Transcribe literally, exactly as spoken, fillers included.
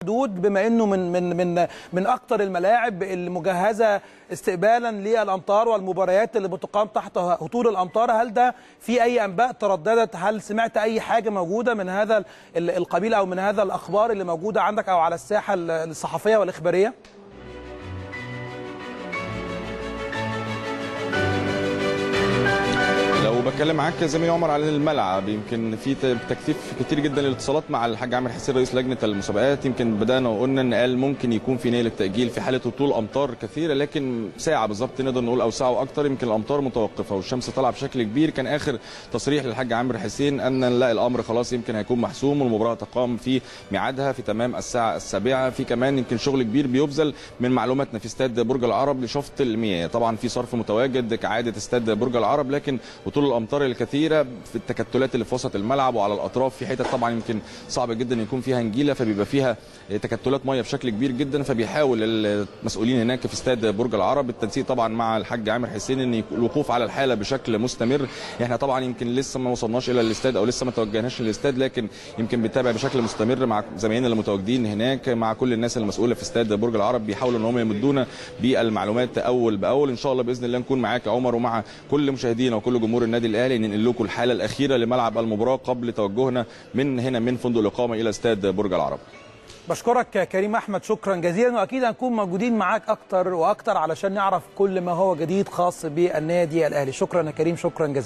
محدود بما انه من من من من اكثر الملاعب المجهزه استقبالا للامطار والمباريات اللي بتقام تحت هطول الامطار. هل ده في اي انباء ترددت؟ هل سمعت اي حاجه موجوده من هذا القبيل او من هذا الاخبار اللي موجوده عندك او على الساحه الصحفيه والاخباريه؟ لو بتكلم معاك زميلي عمر على الملعب، يمكن في تكثيف كتير جدا للاتصالات مع الحاج عامر حسين رئيس لجنه المسابقات. يمكن بدانا وقلنا ان قال ممكن يكون في نيه للتاجيل في حاله هطول امطار كثيره، لكن ساعه بالظبط نقدر نقول او ساعه واكثر. يمكن الامطار متوقفه والشمس طالعه بشكل كبير. كان اخر تصريح للحاج عامر حسين ان لا الامر خلاص يمكن هيكون محسوم والمباراه تقام في ميعادها في تمام الساعه السابعه. في كمان يمكن شغل كبير بيبذل من معلوماتنا في استاد برج العرب لشفط المياه. طبعا في صرف متواجد كعاده استاد برج العرب، لكن هطول الامطار الكثيره في التكتلات اللي في وسط الملعب وعلى الاطراف في حتت طبعا يمكن صعب جدا يكون فيها نجيله، فبيبقى فيها تكتلات ميه بشكل كبير جدا. فبيحاول المسؤولين هناك في استاد برج العرب بالتنسيق طبعا مع الحاج عامر حسين ان الوقوف على الحاله بشكل مستمر. احنا طبعا يمكن لسه ما وصلناش الى الاستاد او لسه ما توجهناش للاستاد، لكن يمكن بنتابع بشكل مستمر مع زمايلنا اللي متواجدين هناك مع كل الناس المسؤوله في استاد برج العرب. بيحاولوا ان هم يمدونا بالمعلومات اول باول. ان شاء الله باذن الله نكون معاك يا عمر ومع كل مشاهدينا وكل جمهور النادي الاهلي ننقل لكم الحاله الاخيره لملعب المباراه قبل توجهنا من هنا من فندق الاقامه الى استاد برج العرب. بشكرك كريم احمد شكرا جزيلا، واكيد هنكون موجودين معاك اكتر واكتر علشان نعرف كل ما هو جديد خاص بالنادي الاهلي. شكرا يا كريم، شكرا جزيلا.